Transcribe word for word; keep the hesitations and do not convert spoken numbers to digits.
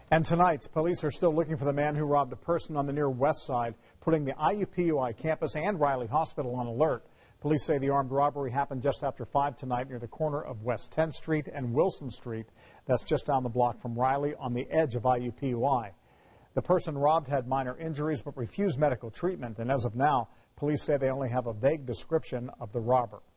And tonight, police are still looking for the man who robbed a person on the near west side, putting the I U P U I campus and Riley Hospital on alert. Police say the armed robbery happened just after five tonight near the corner of West tenth Street and Wilson Street. That's just down the block from Riley on the edge of I U P U I. The person robbed had minor injuries but refused medical treatment, and as of now, police say they only have a vague description of the robber.